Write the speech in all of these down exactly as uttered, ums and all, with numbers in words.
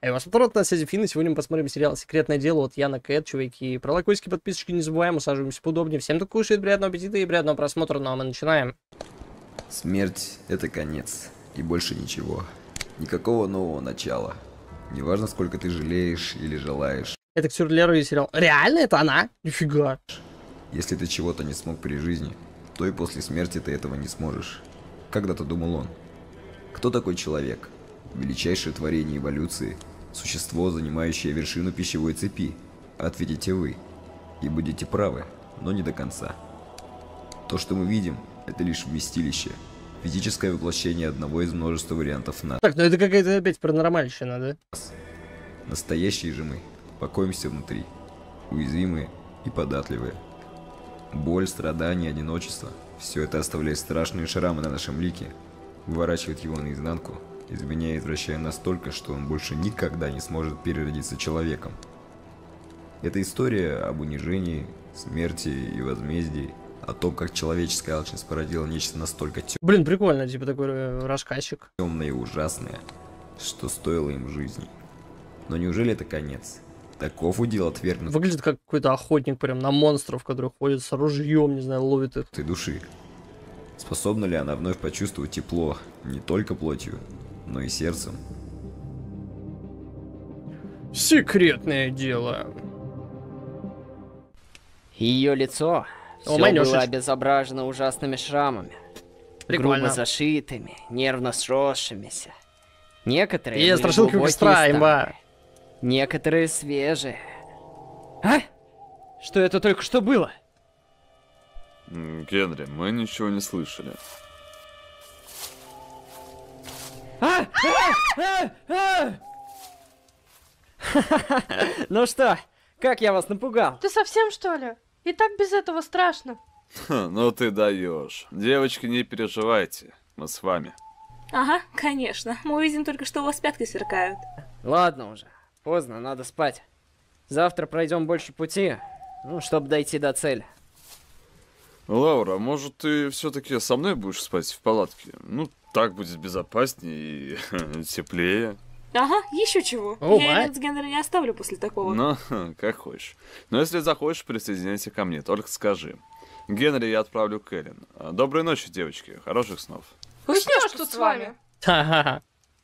Эй, вас повторно на связи Финн, и сегодня мы посмотрим сериал «Секретное дело» от Яна Кэт, чуваки. Про лайкосики, подписочки не забываем, усаживаемся поудобнее. Всем так кушает, приятного аппетита и приятного просмотра, ну а мы начинаем. Смерть — это конец, и больше ничего. Никакого нового начала. Неважно, сколько ты жалеешь или желаешь. Это актер Лера и сериал. Реально это она? Нифига. Если ты чего-то не смог при жизни, то и после смерти ты этого не сможешь. Когда-то думал он. Кто такой человек? Величайшее творение эволюции. Существо, занимающее вершину пищевой цепи. Ответите вы. И будете правы, но не до конца. То, что мы видим, это лишь вместилище. Физическое воплощение одного из множества вариантов нас. Так, ну это какая-то опять паранормальщина, да? Настоящие же мы покоимся внутри. Уязвимые и податливые. Боль, страдания, одиночество – все это оставляет страшные шрамы на нашем лике, выворачивает его наизнанку, изменяя и извращая настолько, что он больше никогда не сможет переродиться человеком. Это история об унижении, смерти и возмездии, о том, как человеческая алчность породила нечто настолько темное. Блин, прикольно, типа такой э, рассказчик. Темное и ужасное, что стоило им жизни. Но неужели это конец? Таков удел отвергнутой Выглядит как какой-то охотник прям на монстров, которые ходят с ружьем, не знаю, ловит их. души. Способна ли она вновь почувствовать тепло не только плотью, но и сердцем? Секретное дело. Ее лицо О, все Манюшечка. было обезображено ужасными шрамами, Прикольно. грубо зашитыми, нервно сросшимися. Некоторые И были страшилка глубокие быстрая, и имба. старые, некоторые свежие. А? Что это только что было? М, Генри, мы ничего не слышали. А? А? А? А? Ну что, как я вас напугал? Ты совсем, что ли? И так без этого страшно. Ха, ну ты даешь. Девочки, не переживайте. Мы с вами. Ага, конечно. Мы увидим только, что у вас пятки сверкают. Ладно уже, поздно, надо спать. Завтра пройдем больше пути, ну, чтобы дойти до цели. Лаура, может ты все-таки со мной будешь спать в палатке? Ну, так будет безопаснее и теплее. Ага, еще чего. О, Я мать. Эллен с Генри не оставлю после такого. Ну, как хочешь. Но если захочешь, присоединяйся ко мне, только скажи. Генри я отправлю к Эллен. Доброй ночи, девочки. Хороших снов. Уснешь тут с вами. Ха-ха-ха.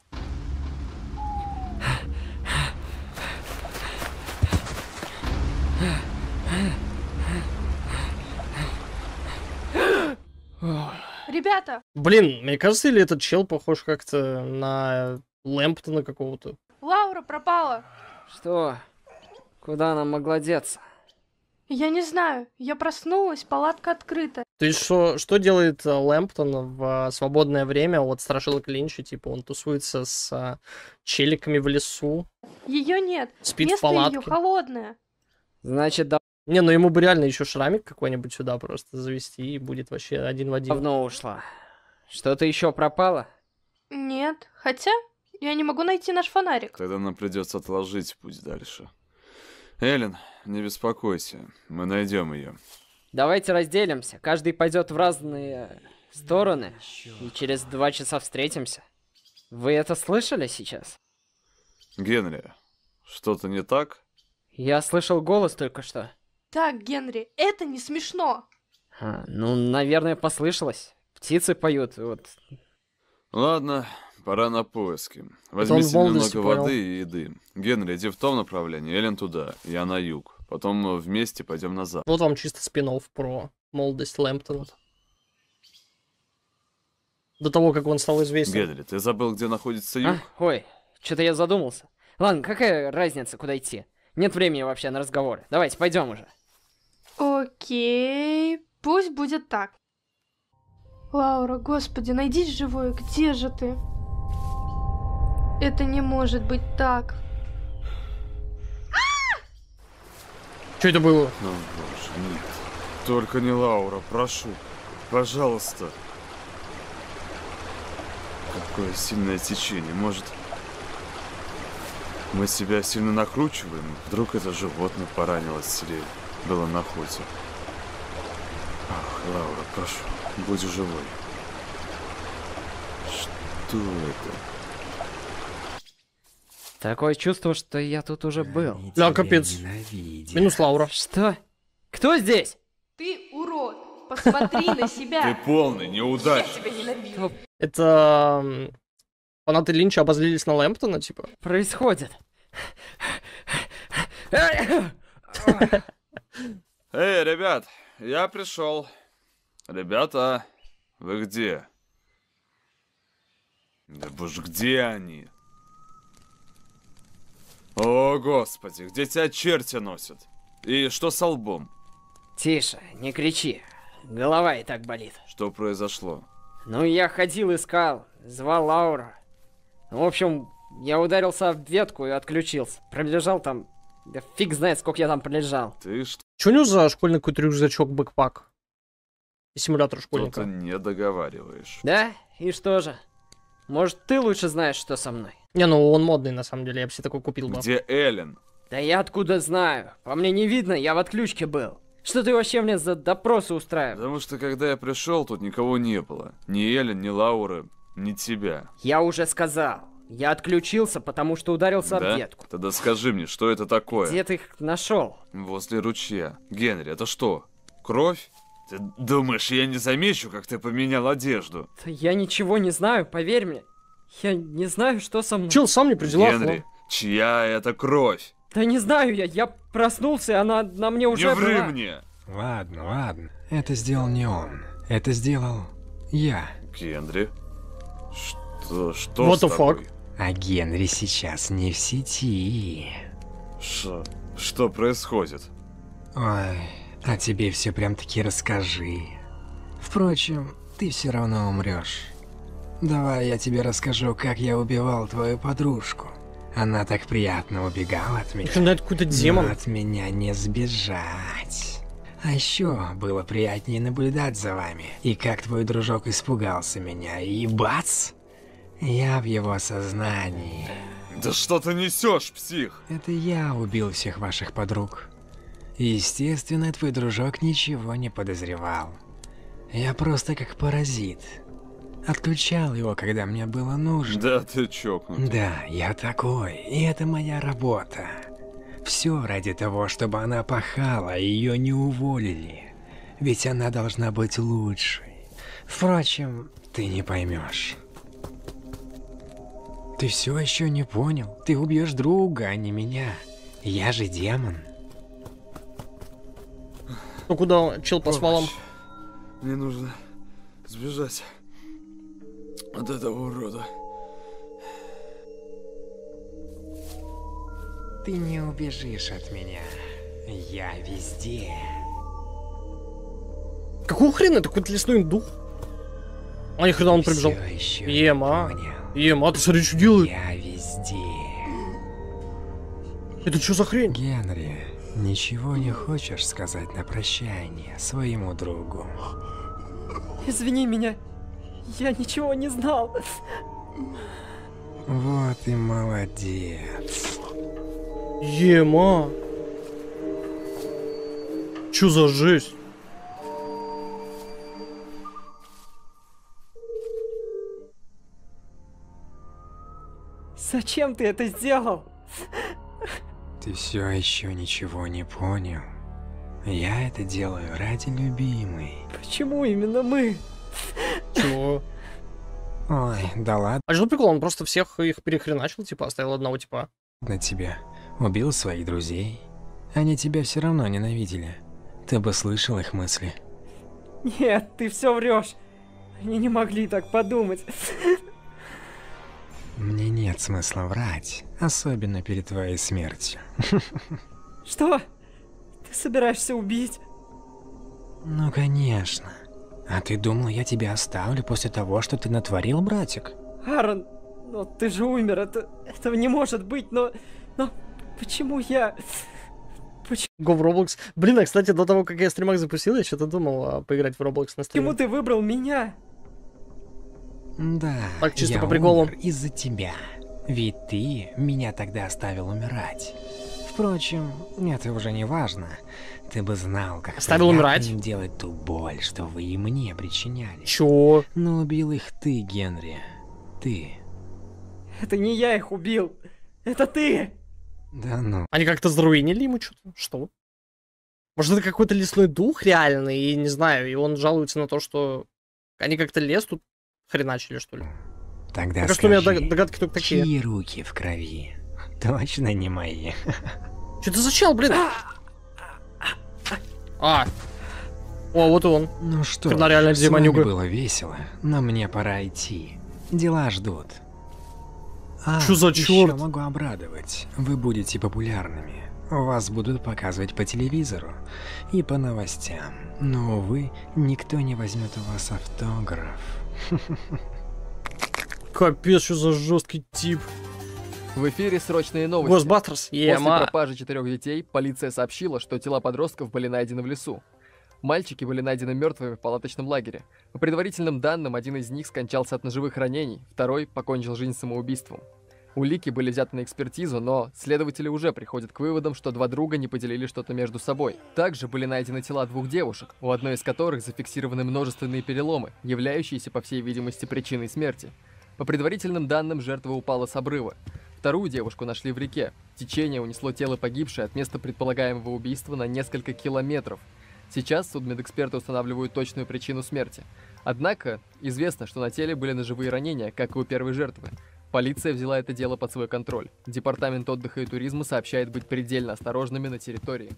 Ребята, Блин, мне кажется, или этот чел похож как-то на Лэмптона какого-то. Лаура пропала. Что? Куда она могла деться? Я не знаю. Я проснулась, палатка открыта. То есть, что, что делает э, Лэмптон в э, свободное время от страшилок Линча? Типа, он тусуется с э, челиками в лесу, Ее нет. спит в Место палатке. ее холодное. Значит, да- Не, ну ему бы реально еще шрамик какой-нибудь сюда просто завести, и будет вообще один в один. давно ушла. Что-то еще пропало? Нет. Хотя, я не могу найти наш фонарик. Тогда нам придется отложить путь дальше. Эллен, не беспокойся. Мы найдем ее. Давайте разделимся. Каждый пойдет в разные стороны. И через два часа встретимся. Вы это слышали сейчас? Генри, что-то не так? Я слышал голос только что. Так, Генри, это не смешно. А, ну, наверное, послышалось. Птицы поют, вот. Ладно, пора на поиски. в Возьмите молодости немного понял. воды и еды. Генри, иди в том направлении, Эллен туда, я на юг. Потом вместе пойдем на запад. Вот вам чисто спин-офф про молодость Лэмптона. До того, как он стал известен. Генри, ты забыл, где находится юг? А, ой, что-то я задумался. Ладно, какая разница, куда идти? Нет времени вообще на разговоры. Давайте, пойдем уже. Окей, пусть будет так. Лаура, господи, найдись живой, где же ты? Это не может быть так. Что это было? О боже, нет. Только не Лаура, прошу. Пожалуйста. Какое сильное течение. Может, мы себя сильно накручиваем? Вдруг это животное поранилось или было на охоте? Ах, Лаура, прошу, будь живой. Что это? Такое чувство, что я тут уже был. Они Да, тебя капец. ненавидят. Минус Лаура. Что? Кто здесь? Ты урод. Посмотри на Ты себя. полный неудачник. Это... м, Фанаты Линча обозлились на Лэмптона, типа? Происходит. Эй, ребят, я пришел. Ребята, вы где? Да боже, где они? О, господи, где тебя черти носят? И что с лбом? Тише, не кричи. Голова и так болит. Что произошло? Ну, я ходил, искал, звал Лауру. В общем, я ударился об ветку и отключился. Пролежал там... Да фиг знает, сколько я там пролежал. Ты что-то Че у него за школьный какой-то рюкзачок, бэкпак? И симулятор школьника. не договариваешь. Да? И что же? Может, ты лучше знаешь, что со мной? Не, ну он модный на самом деле, я бы себе такой купил бы. Где Эллен? Да я откуда знаю? По мне не видно, я в отключке был. Что ты вообще мне за допросы устраиваешь? Потому что когда я пришел, тут никого не было. Ни Эллен, ни Лауры, ни тебя. Я уже сказал. Я отключился, потому что ударился Да? об ветку. Тогда скажи мне, что это такое? Где ты их нашел? Возле ручья. Генри, это что? Кровь? Ты думаешь, я не замечу, как ты поменял одежду? Да я ничего не знаю, поверь мне. Я не знаю, что со мной. Чел сам не при делах. Генри, чья это кровь? Да не знаю я, я проснулся, и она на мне уже не ври была. мне! Ладно, ладно. Это сделал не он. Это сделал я. Генри? Что, что What с the тобой? А Генри сейчас не в сети. Ш- Что происходит? Ой, а тебе все прям-таки расскажи. Впрочем, ты все равно умрешь. Давай я тебе расскажу, как я убивал твою подружку. Она так приятно убегала от меня. Еще на это какой-то демон. Но от меня не сбежать. А еще было приятнее наблюдать за вами. И как твой дружок испугался меня, и бац! Я в его сознании. Да что ты несешь, псих? Это я убил всех ваших подруг. Естественно, твой дружок ничего не подозревал. Я просто как паразит. Отключал его, когда мне было нужно. Да ты чокнутый. Да, я такой, и это моя работа. Все ради того, чтобы она пахала, и ее не уволили. Ведь она должна быть лучшей. Впрочем, ты не поймешь. Ты все еще не понял. Ты убьешь друга, а не меня. Я же демон. Ну куда чел по свалам? Мне нужно сбежать от этого урода. Ты не убежишь от меня. Я везде. Какого хрена? Это какой-то лесной дух? А ни хрена он прибежал. Всё еще не Ема. понял. Ема, ты смотри, что делает? Я везде. Это что за хрень? Генри, ничего не хочешь сказать на прощание своему другу? Извини меня. Я ничего не знал. Вот и молодец. Ема. Чё за жесть? Зачем ты это сделал? Ты все еще ничего не понял. Я это делаю ради любимой. Почему именно мы? Чего? Ой, да ладно А что прикол? Он просто всех их перехреначил, типа, оставил одного типа. тебе. Убил своих друзей. Они тебя все равно ненавидели. Ты бы слышал их мысли. Нет, ты все врешь. Они не могли так подумать. Мне нет смысла врать, особенно перед твоей смертью. Что? Ты собираешься убить? Ну конечно. А ты думал, я тебя оставлю после того, что ты натворил, братик? Аарон, но ты же умер, это... этого не может быть, но... Но почему я... Го в Roblox. Блин, а кстати, до того, как я стримак запустил, я что-то думал а, поиграть в Roblox на стриме. Почему ты выбрал меня? Да, Так, чисто я по приколу. умер из-за тебя. Ведь ты меня тогда оставил умирать. Впрочем, это уже не важно. Ты бы знал, как Оставил приятно умирать? им делать ту боль, что вы и мне причиняли. Чё? Но убил их ты, Генри. Ты. Это не я их убил. Это ты! Да ну. Они как-то заруинили ему что-то? Что? Может, это какой-то лесной дух реальный, и не знаю, и он жалуется на то, что они как-то лес тут хреначили, что ли? Тогда Пока что у меня скажи, дог- догадки только такие. чьи руки в крови? Точно не мои. Что это за чел, блин? А. О, вот он. Ну что, Когда реально с вами демонюга. было весело, но мне пора идти. Дела ждут. А, Чё за ещё чёрт? могу обрадовать. Вы будете популярными. Вас будут показывать по телевизору и по новостям. Но, увы, никто не возьмет у вас автограф. Капец, что за жесткий тип. В эфире срочные новости. Госбастерс, После ема. пропажи четырех детей полиция сообщила, что тела подростков были найдены в лесу. Мальчики были найдены мертвыми в палаточном лагере. По предварительным данным, один из них скончался от ножевых ранений, второй покончил жизнь самоубийством. Улики были взяты на экспертизу, но следователи уже приходят к выводам, что два друга не поделили что-то между собой. Также были найдены тела двух девушек, у одной из которых зафиксированы множественные переломы, являющиеся, по всей видимости, причиной смерти. По предварительным данным, жертва упала с обрыва. Вторую девушку нашли в реке. Течение унесло тело погибшей от места предполагаемого убийства на несколько километров. Сейчас судмедэксперты устанавливают точную причину смерти. Однако, известно, что на теле были ножевые ранения, как и у первой жертвы. Полиция взяла это дело под свой контроль. Департамент отдыха и туризма сообщает быть предельно осторожными на территории.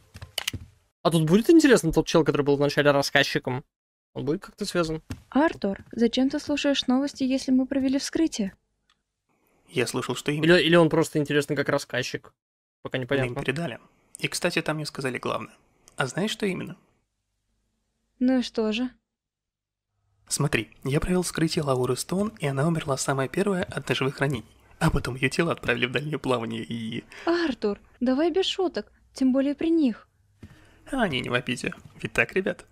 А тут будет интересно тот чел, который был вначале рассказчиком? Он будет как-то связан? Артур, зачем ты слушаешь новости, если мы провели вскрытие? Я слышал, что именно. Или, или он просто интересный как рассказчик? Пока Мы им непонятно. передали. И, кстати, там мне сказали главное. А знаешь, что именно? Ну и что же? Смотри, я провел вскрытие Лауры Стоун, и она умерла самая первая от ножевых ранений. А потом ее тело отправили в дальнее плавание, и... Артур, давай без шуток, тем более при них. А они не в обиде. Ведь так, ребят?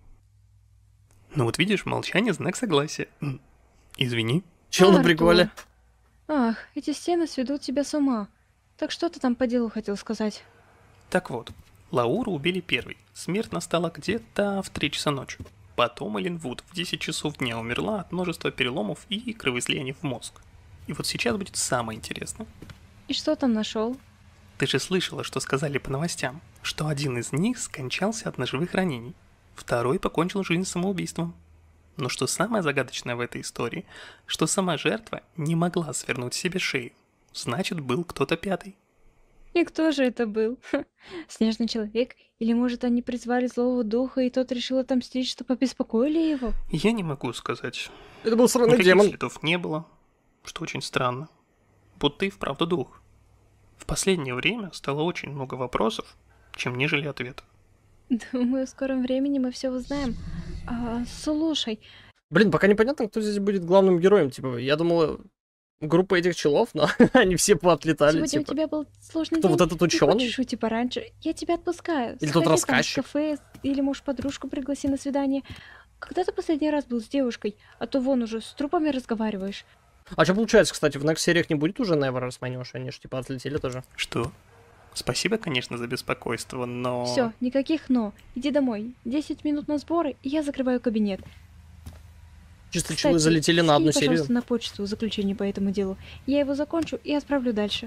Ну вот видишь, молчание — знак согласия. М, Извини. Чел на Артур. приколе. Ах, эти стены сведут тебя с ума. Так что ты там по делу хотел сказать? Так вот, Лауру убили первой. Смерть настала где-то в три часа ночи. Потом Эллен Вуд в десять часов дня умерла от множества переломов и кровоизлияний в мозг. И вот сейчас будет самое интересное. И что там нашел? Ты же слышала, что сказали по новостям, что один из них скончался от ножевых ранений, второй покончил жизнь самоубийством. Но что самое загадочное в этой истории, что сама жертва не могла свернуть себе шею. Значит, был кто-то пятый. И кто же это был? Ха, снежный человек? Или, может, они призвали злого духа, и тот решил отомстить, что побеспокоили его? Я не могу сказать. Это был сраный Никаких демон. следов не было, что очень странно. Будто и вправду дух. В последнее время стало очень много вопросов, чем нежели ответов. Думаю, в скором времени мы все узнаем. А, слушай, Блин, пока непонятно, кто здесь будет главным героем. Типа, я думал, группа этих челов, но они все поотлетали. сегодня Типа. у тебя был сложный Кто день. вот этот Не ученый? хочешь уйти пораньше? Я тебя отпускаю. Или Сходи тот там рассказчик? в кафе, или, может, подружку пригласи на свидание. Когда ты последний раз был с девушкой? А то вон уже с трупами разговариваешь. А что получается, кстати, в next сериях не будет уже Never Расманешь? Они же типа отлетели тоже. Что? Спасибо, конечно, за беспокойство, но... Все, никаких «но». Иди домой. Десять минут на сборы, и я закрываю кабинет. Чисто Кстати, челы залетели на одну скинь, серию. пожалуйста, на почту заключение по этому делу. Я его закончу и отправлю дальше.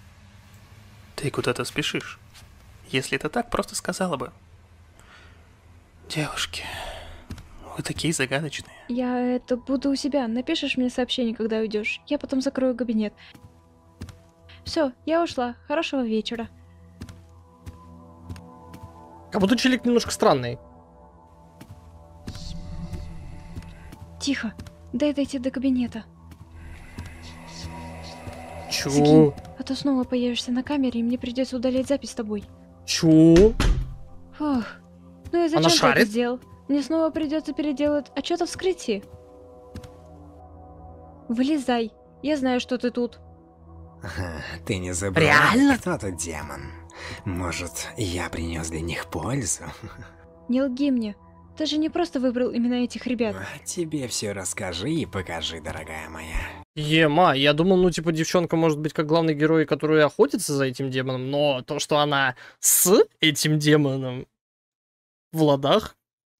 Ты куда-то спешишь. Если это так, просто сказала бы. Девушки, вы такие загадочные. Я это буду у себя. Напишешь мне сообщение, когда уйдешь. Я потом закрою кабинет. Все, я ушла. Хорошего вечера. Как будто челик немножко странный. Тихо. Дай дойти до кабинета. Чё? Закинь, а то снова появишься на камере, и мне придется удалять запись с тобой. Чё? Фух. Ну и зачем Она ты это шарит? сделал? Мне снова придется переделать отчет о вскрытии. Вылезай. Я знаю, что ты тут. Ты не забыл, Реально? кто тут демон? Может, я принес для них пользу? Не лги мне. Ты же не просто выбрал именно этих ребят. Тебе все расскажи и покажи, дорогая моя. Ема, я думал, ну, типа, девчонка может быть как главный герой, который охотится за этим демоном, но то, что она с этим демоном в ладах,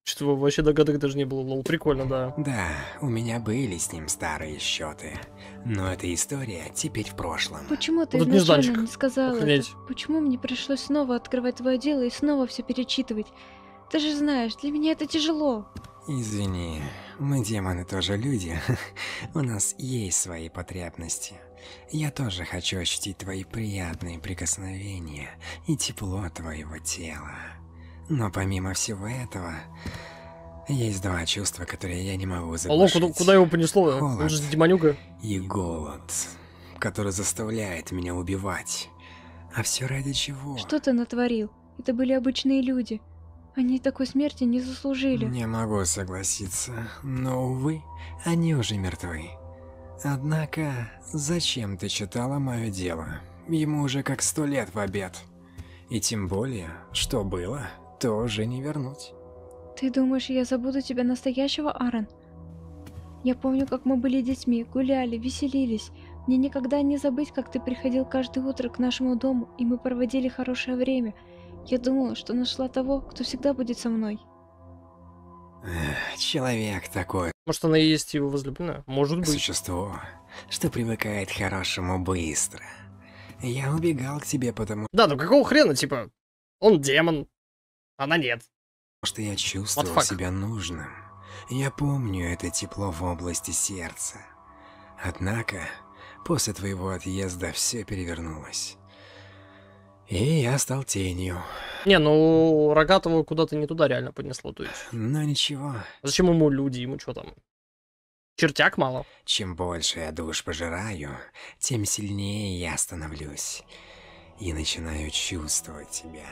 Что-то вообще догадок даже не было. Лол, прикольно, да. Да, у меня были с ним старые счеты. Но эта история теперь в прошлом. Почему ты Вот изначально нежданчик. не сказала это? Охренеть. Почему мне пришлось снова открывать твое дело и снова все перечитывать? Ты же знаешь, для меня это тяжело. Извини, мы демоны тоже люди. У нас есть свои потребности. Я тоже хочу ощутить твои приятные прикосновения и тепло твоего тела. Но помимо всего этого, есть два чувства, которые я не могу Алло, заглушить. куда, куда его понесло? Холод Он же демонюга. и голод, который заставляет меня убивать. А все ради чего? Что ты натворил? Это были обычные люди. Они такой смерти не заслужили. Не могу согласиться, но, увы, они уже мертвы. Однако, зачем ты читала мое дело? Ему уже как сто лет в обед. И тем более, что было, то уже не вернуть. Ты думаешь, я забуду тебя настоящего, Аарон? Я помню, как мы были детьми, гуляли, веселились. Мне никогда не забыть, как ты приходил каждое утро к нашему дому, и мы проводили хорошее время. Я думала, что нашла того, кто всегда будет со мной. Эх, человек такой. Может, она и есть его возлюбленная? Может быть. Существо, что привыкает к хорошему быстро. Я убегал к тебе, потому Да, ну какого хрена, типа, он демон, она нет. что я чувствовал fuck? себя нужным. Я помню это тепло в области сердца. Однако, после твоего отъезда все перевернулось. И я стал тенью. Не, ну Рогатого куда-то не туда реально понесло, то есть. Но ничего, Зачем ему люди, ему что там? Чертяк мало. чем больше я душ пожираю, тем сильнее я становлюсь. И начинаю чувствовать тебя.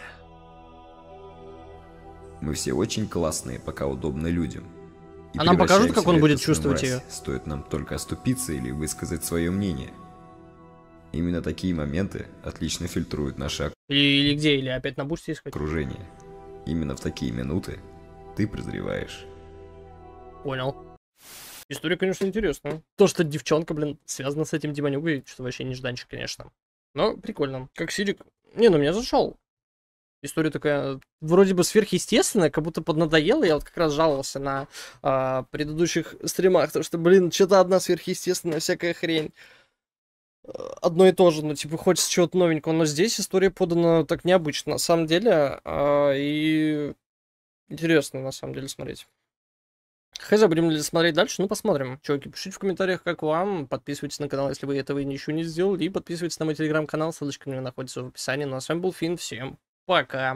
Мы все очень классные, пока удобно людям. И А нам покажут, как он превращаемся в будет редкостную чувствовать мразь, её? Стоит нам только оступиться или высказать свое мнение. Именно такие моменты отлично фильтруют наше Или, или где, или опять на бусте искать. окружение. Именно в такие минуты ты прозреваешь. Понял. История, конечно, интересная. То, что девчонка, блин, связана с этим демонюгой, что вообще нежданчик, конечно. Но прикольно. Как Сирик. Не, ну меня зашел. История такая, вроде бы сверхъестественная, как будто поднадоела. Я вот как раз жаловался на а, предыдущих стримах, потому что, блин, что-то одна сверхъестественная, всякая хрень. Одно и то же, ну, типа, хочется чего-то новенького. Но здесь история подана так необычно, на самом деле. А, и интересно, на самом деле, смотреть. Хз, будем ли смотреть дальше? Ну, посмотрим. Чуваки, пишите в комментариях, как вам. Подписывайтесь на канал, если вы этого еще не сделали. И подписывайтесь на мой телеграм-канал, ссылочка на него находится в описании. Ну, а с вами был Фин, всем пока.